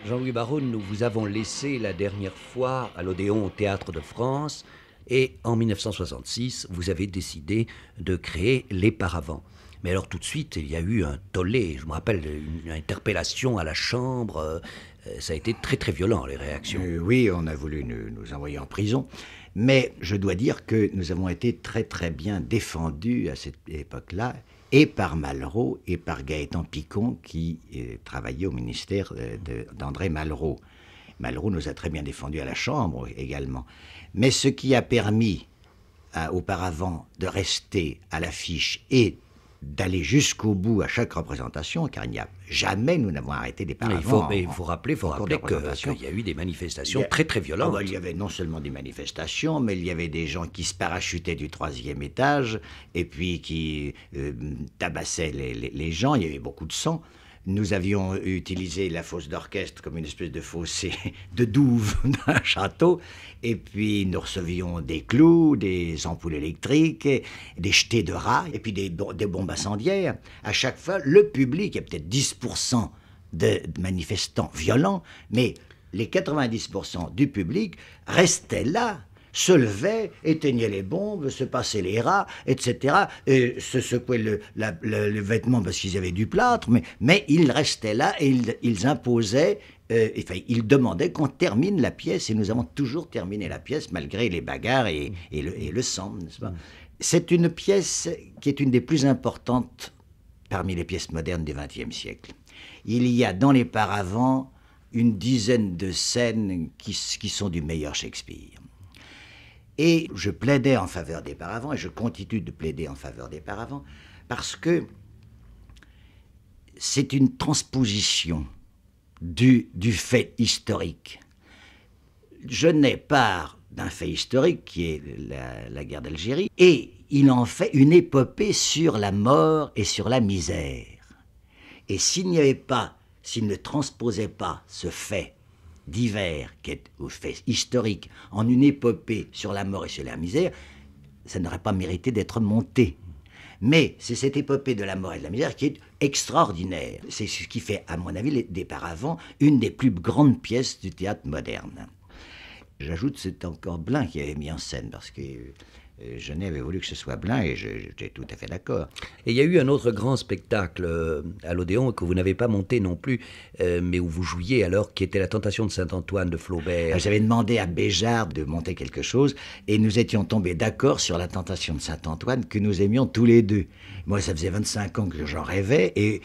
Jean-Louis Barrault, nous vous avons laissé la dernière fois à l'Odéon au Théâtre de France et en 1966, vous avez décidé de créer Les Paravents. Mais alors tout de suite, il y a eu un tollé, je me rappelle, une interpellation à la Chambre, ça a été très très violent les réactions. Oui, on a voulu nous envoyer en prison, mais je dois dire que nous avons été très très bien défendus à cette époque-là, et par Malraux et par Gaëtan Picon qui travaillait au ministère d'André Malraux. Malraux nous a très bien défendus à la Chambre également. Mais ce qui a permis auparavant de rester à l'affiche et d'aller jusqu'au bout à chaque représentation, car il n'y a jamais, nous n'avons arrêté des paravents. Mais il faut rappeler qu'il y a eu des manifestations très très violentes. Il y avait non seulement des manifestations, mais il y avait des gens qui se parachutaient du 3e étage et puis qui tabassaient les gens. Il y avait beaucoup de sang. Nous avions utilisé la fosse d'orchestre comme une espèce de fossé de douve d'un château. Et puis nous recevions des clous, des ampoules électriques, des jetés de rats, et puis des bombes incendiaires. À chaque fois, le public, il y a peut-être 10% de manifestants violents, mais les 90% du public restaient là, se levaient, éteignaient les bombes, se passaient les rats, etc. Et se secouaient le vêtement parce qu'ils avaient du plâtre, mais ils restaient là et ils imposaient, ils demandaient qu'on termine la pièce, et nous avons toujours terminé la pièce malgré les bagarres et le sang, n'est-ce pas ? C'est une pièce qui est une des plus importantes parmi les pièces modernes du XXe siècle. Il y a dans Les Paravents une dizaine de scènes qui sont du meilleur Shakespeare. Et je plaidais en faveur des Paravents, et je continue de plaider en faveur des Paravents, parce que c'est une transposition du fait historique. Je n'ai part d'un fait historique qui est la guerre d'Algérie, et il en fait une épopée sur la mort et sur la misère. Et s'il ne transposait pas ce fait divers, qui est au fait historique, en une épopée sur la mort et sur la misère, ça n'aurait pas mérité d'être monté. Mais c'est cette épopée de la mort et de la misère qui est extraordinaire. C'est ce qui fait, à mon avis, des Paravents, une des plus grandes pièces du théâtre moderne. J'ajoute, c'est encore Blin qui avait mis en scène, parce que Genet avait voulu que ce soit Blin, et j'étais tout à fait d'accord. Et il y a eu un autre grand spectacle à l'Odéon que vous n'avez pas monté non plus, mais où vous jouiez alors, qui était La Tentation de Saint-Antoine de Flaubert. J'avais demandé à Béjart de monter quelque chose, et nous étions tombés d'accord sur La Tentation de Saint-Antoine, que nous aimions tous les deux. Moi, ça faisait 25 ans que j'en rêvais, et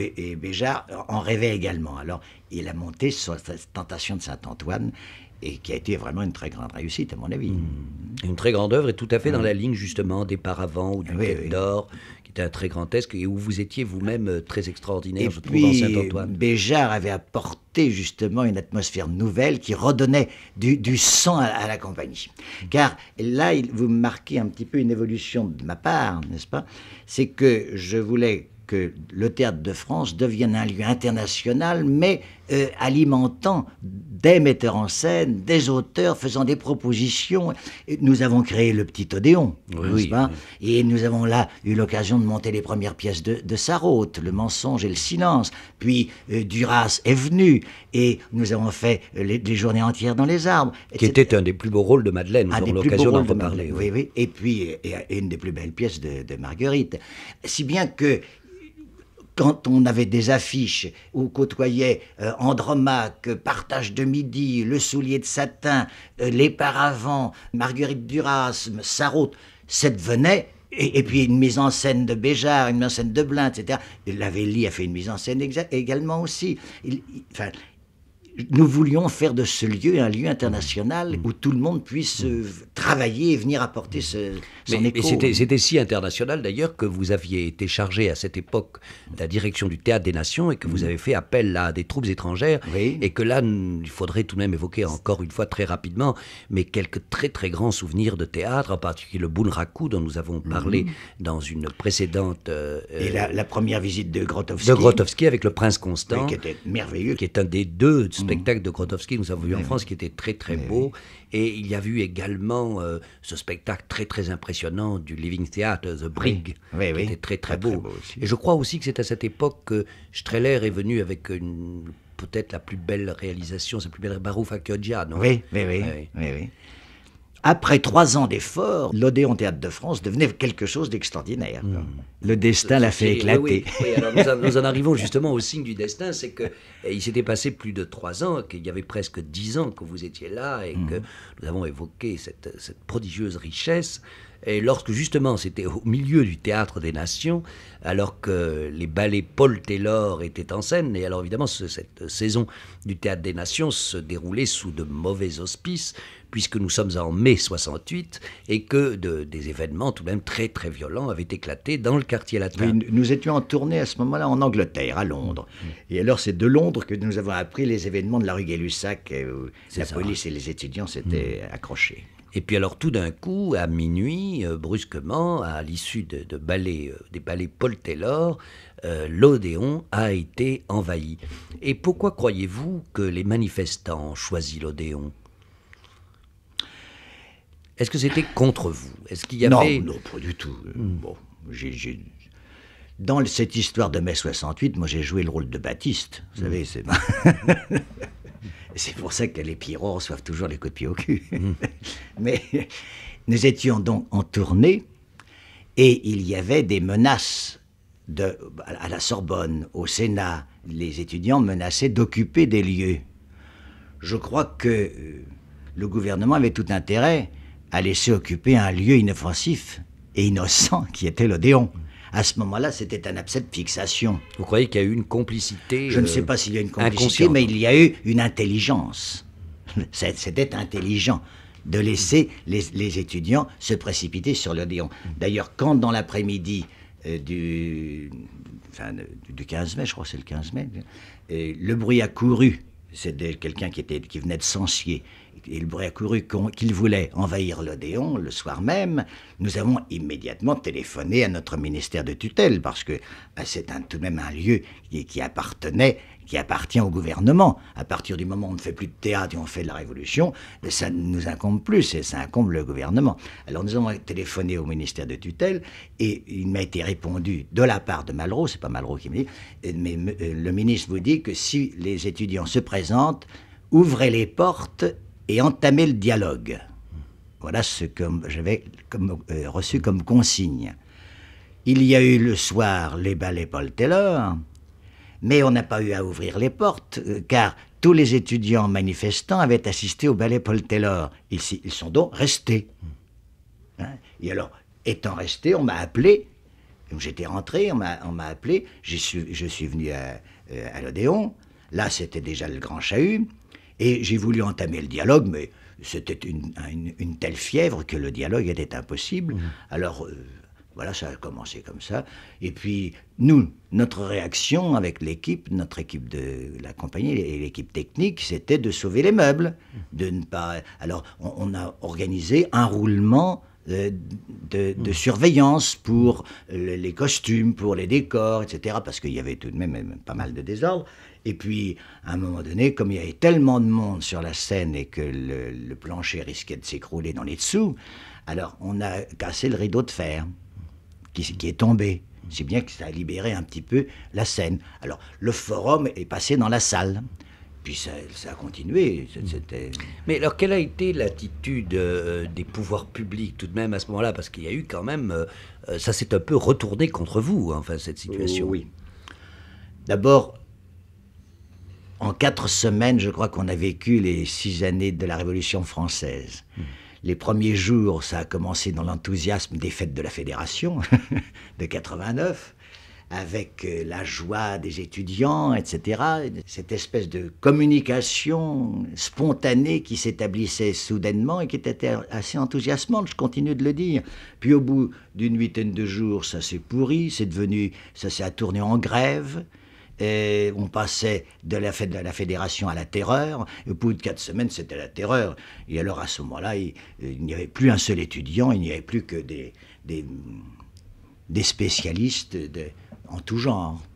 Béjart en rêvait également. Alors, il a monté sur La Tentation de Saint-Antoine, et qui a été vraiment une très grande réussite, à mon avis. Une très grande œuvre, et tout à fait dans la ligne, justement, des Paravents ou du Quai d'Or, qui était un très grand esque, et où vous étiez vous-même très extraordinaire, je trouve, dans Saint-Antoine. Béjart avait apporté, justement, une atmosphère nouvelle qui redonnait du sang à la compagnie. Car là, vous marquez un petit peu une évolution de ma part, n'est-ce pas ? C'est que je voulais que le Théâtre de France devienne un lieu international, mais alimentant des metteurs en scène, des auteurs, faisant des propositions. Et nous avons créé le Petit Odéon, n'est-ce pas ? Et nous avons là eu l'occasion de monter les premières pièces de Sarraute, Le Mensonge et le Silence. Puis Duras est venu, et nous avons fait des journées entières dans les arbres. Qui était un des plus beaux rôles de Madeleine, nous avons l'occasion d'en reparler. Oui. Et puis une des plus belles pièces de Marguerite. Si bien que quand on avait des affiches où côtoyaient Andromaque, Partage de midi, Le soulier de satin, Les Paravents, Marguerite Duras, Sarraute, ça devenait, et puis une mise en scène de Béjart, une mise en scène de Blin, etc. Lavelli a fait une mise en scène également aussi. Nous voulions faire de ce lieu un lieu international où tout le monde puisse travailler et venir apporter son écho. C'était si international d'ailleurs que vous aviez été chargé à cette époque de la direction du Théâtre des Nations, et que vous avez fait appel à des troupes étrangères, et que là, il faudrait tout de même évoquer encore une fois très rapidement, mais quelques très très grands souvenirs de théâtre, en particulier le Boulrakou dont nous avons parlé dans une précédente... et la première visite de Grotowski. De Grotowski avec Le Prince Constant. Oui, qui était merveilleux. Qui est un des deux spectacle de Grotowski que nous avons vu en France, qui était très très beau. Et il y a eu également ce spectacle très très impressionnant du Living Theatre, The Brig, qui était très très beau. Et je crois aussi que c'est à cette époque que Strehler est venu avec une peut-être la plus belle réalisation, sa plus belle Barouf Akiodia, non? Oui. Après 3 ans d'efforts, l'Odéon Théâtre de France devenait quelque chose d'extraordinaire. Le destin l'a fait éclater. Oui, alors nous en arrivons justement au signe du destin, c'est qu'il s'était passé plus de 3 ans, qu'il y avait presque 10 ans que vous étiez là et que nous avons évoqué cette prodigieuse richesse. Et lorsque justement c'était au milieu du Théâtre des Nations, alors que les ballets Paul Taylor étaient en scène, et alors évidemment cette saison du Théâtre des Nations se déroulait sous de mauvais auspices, puisque nous sommes en mai 68 et que des événements tout de même très très violents avaient éclaté dans le quartier latin. Oui, nous étions en tournée à ce moment-là en Angleterre, à Londres. Et alors c'est de Londres que nous avons appris les événements de la rue Gay-Lussac, où la police et les étudiants s'étaient accrochés. Et puis alors tout d'un coup, à minuit, brusquement, à l'issue des ballets Paul Taylor, l'Odéon a été envahi. Et pourquoi croyez-vous que les manifestants ont choisi l'Odéon? Est-ce que c'était contre vous? Est-ce qu'il y avait... Non, pas du tout. Bon, dans cette histoire de mai 68, moi j'ai joué le rôle de Baptiste. Vous savez, c'est... C'est pour ça que les Pierrots reçoivent toujours les coups de pied au cul. Mais nous étions donc en tournée et il y avait des menaces à la Sorbonne, au Sénat. Les étudiants menaçaient d'occuper des lieux. Je crois que le gouvernement avait tout intérêt à laisser occuper un lieu inoffensif et innocent qui était l'Odéon. À ce moment-là, c'était un abcès de fixation. Vous croyez qu'il y a eu une complicité Je ne sais pas s'il y a une complicité, mais il y a eu une intelligence. C'était intelligent de laisser les étudiants se précipiter sur l'Odéon. D'ailleurs, quand dans l'après-midi du 15 mai, je crois que c'est le 15 mai, le bruit a couru, c'était quelqu'un qui venait de Sancier, et le bruit a couru qu'il voulait envahir l'Odéon le soir même, nous avons immédiatement téléphoné à notre ministère de tutelle, parce que c'est tout de même un lieu qui appartient au gouvernement. À partir du moment où on ne fait plus de théâtre et on fait de la Révolution, ça ne nous incombe plus, et ça incombe le gouvernement. Alors nous avons téléphoné au ministère de tutelle, et il m'a été répondu de la part de Malraux, c'est pas Malraux qui me dit, mais le ministre vous dit que si les étudiants se présentent, ouvrez les portes et entamer le dialogue. Voilà ce que j'avais reçu comme consigne. Il y a eu le soir les ballets Paul Taylor, mais on n'a pas eu à ouvrir les portes, car tous les étudiants manifestants avaient assisté au ballet Paul Taylor. Ils sont donc restés. Et alors, étant restés, on m'a appelé. J'étais rentré, on m'a appelé. Je suis venu à l'Odéon. Là, c'était déjà le grand chahut. Et j'ai voulu entamer le dialogue, mais c'était une telle fièvre que le dialogue était impossible. Alors, voilà, ça a commencé comme ça. Et puis, notre réaction avec notre équipe de la compagnie et l'équipe technique, c'était de sauver les meubles. De ne pas... Alors, on a organisé un roulement de surveillance pour les costumes, pour les décors, etc. Parce qu'il y avait tout de même pas mal de désordre. Et puis, à un moment donné, comme il y avait tellement de monde sur la scène et que le plancher risquait de s'écrouler dans les dessous, alors on a cassé le rideau de fer qui est tombé. C'est bien que ça a libéré un petit peu la scène. Alors, le forum est passé dans la salle. Puis ça a continué. Mais alors, quelle a été l'attitude des pouvoirs publics tout de même à ce moment-là? Parce qu'il y a eu quand même... ça s'est un peu retourné contre vous, enfin, cette situation. Oui. D'abord, en 4 semaines, je crois qu'on a vécu les 6 années de la Révolution française. Les premiers jours, ça a commencé dans l'enthousiasme des fêtes de la Fédération de 89, avec la joie des étudiants, etc. Cette espèce de communication spontanée qui s'établissait soudainement et qui était assez enthousiasmante, je continue de le dire. Puis au bout d'une 8aine de jours, ça s'est pourri, ça s'est tourné en grève. Et on passait de la Fédération à la terreur. Et au bout de 4 semaines, c'était la terreur. Et alors, à ce moment-là, il n'y avait plus un seul étudiant, il n'y avait plus que des spécialistes en tout genre.